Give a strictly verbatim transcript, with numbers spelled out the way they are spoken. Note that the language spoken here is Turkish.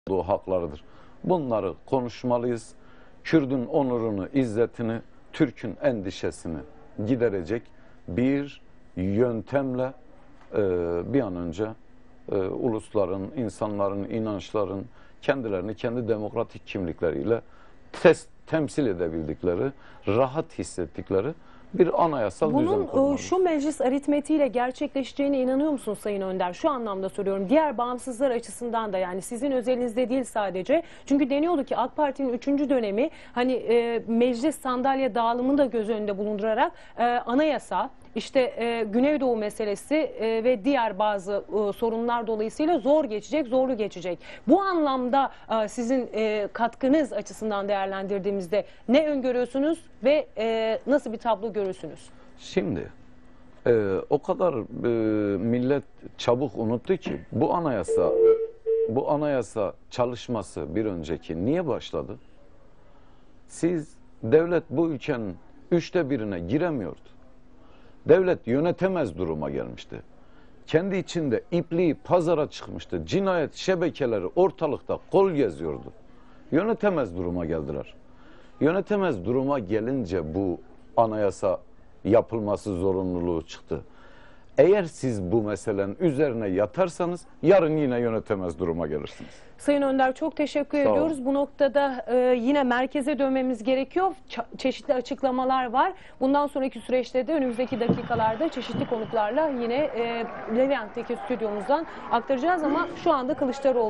olduğu haklarıdır. Bunları konuşmalıyız. Kürdün onurunu, izzetini, Türk'ün endişesini giderecek bir yöntemle e, bir an önce e, ulusların, insanların, inançların kendilerini kendi demokratik kimlikleriyle test, temsil edebildikleri, rahat hissettikleri bir anayasal düzen Bunun kurmalıyız. şu meclis aritmetiğiyle gerçekleşeceğine inanıyor musun Sayın Önder? Şu anlamda soruyorum. Diğer bağımsızlar açısından da, yani sizin özelinizde değil sadece. Çünkü deniyordu ki AK Parti'nin üçüncü dönemi hani e, meclis sandalye dağılımını da göz önünde bulundurarak e, anayasa, işte e, Güneydoğu meselesi e, ve diğer bazı e, sorunlar dolayısıyla zor geçecek, zorlu geçecek. Bu anlamda e, sizin e, katkınız açısından değerlendirdiğimizde ne öngörüyorsunuz ve e, nasıl bir tablo görürsünüz? Şimdi e, o kadar e, millet çabuk unuttu ki bu anayasa bu anayasa çalışması bir önceki niye başladı? Siz devlet bu ülkenin üçte birine giremiyordu. Devlet yönetemez duruma gelmişti. Kendi içinde ipliği pazara çıkmıştı. Cinayet şebekeleri ortalıkta kol geziyordu. Yönetemez duruma geldiler. Yönetemez duruma gelince bu anayasa yapılması zorunluluğu çıktı. Eğer siz bu meselenin üzerine yatarsanız yarın yine yönetemez duruma gelirsiniz. Sayın Önder, çok teşekkür Sağ ediyoruz. olun. Bu noktada e, yine merkeze dönmemiz gerekiyor. Ç çeşitli açıklamalar var. Bundan sonraki süreçte de önümüzdeki dakikalarda çeşitli konuklarla yine e, Levent'teki stüdyomuzdan aktaracağız ama şu anda Kılıçdaroğlu